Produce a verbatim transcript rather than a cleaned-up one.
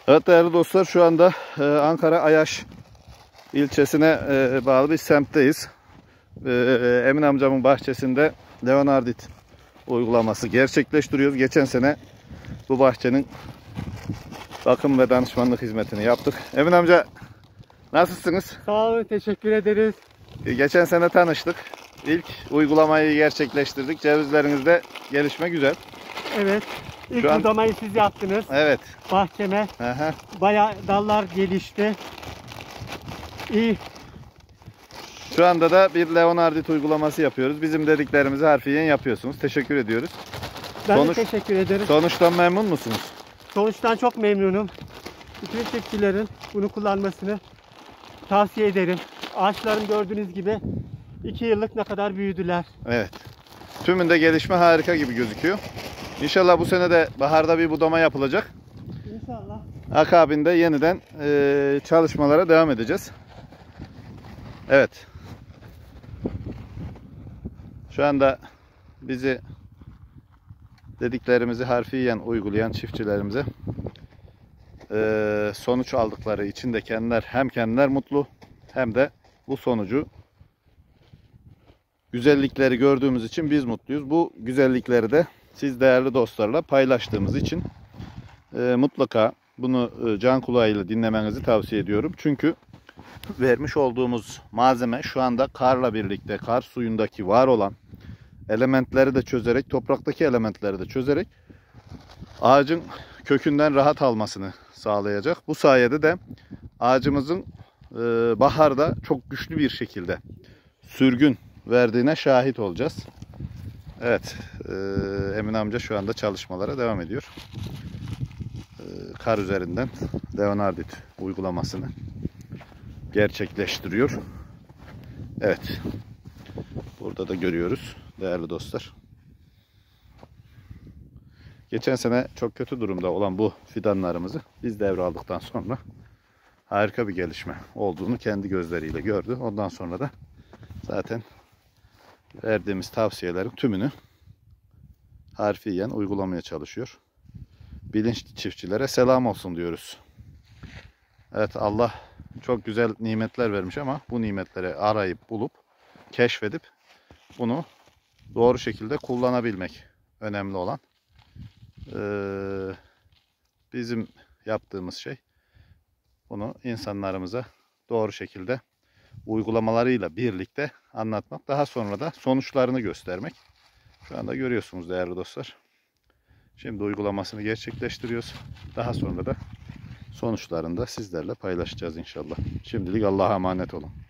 Evet değerli dostlar, şu anda e, Ankara Ayaş ilçesine e, bağlı bir semtteyiz. E, Emin amcamın bahçesinde Leonardit uygulaması gerçekleştiriyoruz. Geçen sene bu bahçenin bakım ve danışmanlık hizmetini yaptık. Emin amca, nasılsınız? Sağ olun, teşekkür ederiz. E, geçen sene tanıştık. İlk uygulamayı gerçekleştirdik. Cevizlerinizde gelişme güzel. Evet. İlk Şu an- budamayı siz yaptınız. Evet. Bahçeme Aha. bayağı dallar gelişti. İyi. Şu anda da bir Leonardit uygulaması yapıyoruz. Bizim dediklerimizi harfiyen yapıyorsunuz. Teşekkür ediyoruz. Ben Sonuç- de teşekkür ederim. Sonuçtan memnun musunuz? Sonuçtan çok memnunum. Bütün çiftçilerin bunu kullanmasını tavsiye ederim. Ağaçlarım gördüğünüz gibi iki yıllık ne kadar büyüdüler. Evet. Tümünde gelişme harika gibi gözüküyor. İnşallah bu sene de baharda bir budama yapılacak. İnşallah. Akabinde yeniden e, çalışmalara devam edeceğiz. Evet. Şu anda bizi dediklerimizi harfiyen uygulayan çiftçilerimize e, sonuç aldıkları için de kendiler hem kendiler mutlu hem de bu sonucu güzellikleri gördüğümüz için biz mutluyuz. Bu güzellikleri de siz değerli dostlarla paylaştığımız için e, mutlaka bunu e, can kulağıyla dinlemenizi tavsiye ediyorum. Çünkü vermiş olduğumuz malzeme şu anda karla birlikte, kar suyundaki var olan elementleri de çözerek, topraktaki elementleri de çözerek ağacın kökünden rahat almasını sağlayacak. Bu sayede de ağacımızın e, baharda çok güçlü bir şekilde sürgün verdiğine şahit olacağız. Evet, e, Emin amca şu anda çalışmalara devam ediyor. E, kar üzerinden Leonardit uygulamasını gerçekleştiriyor. Evet, burada da görüyoruz değerli dostlar. Geçen sene çok kötü durumda olan bu fidanlarımızı biz devraldıktan sonra harika bir gelişme olduğunu kendi gözleriyle gördü. Ondan sonra da zaten verdiğimiz tavsiyelerin tümünü harfiyen uygulamaya çalışıyor. Bilinçli çiftçilere selam olsun diyoruz. Evet, Allah çok güzel nimetler vermiş ama bu nimetleri arayıp bulup keşfedip bunu doğru şekilde kullanabilmek önemli olan. Ee, bizim yaptığımız şey bunu insanlarımıza doğru şekilde uygulamalarıyla birlikte anlatmak, daha sonra da sonuçlarını göstermek. Şu anda görüyorsunuz değerli dostlar. Şimdi uygulamasını gerçekleştiriyoruz. Daha sonra da sonuçlarını da sizlerle paylaşacağız inşallah. Şimdilik Allah'a emanet olun.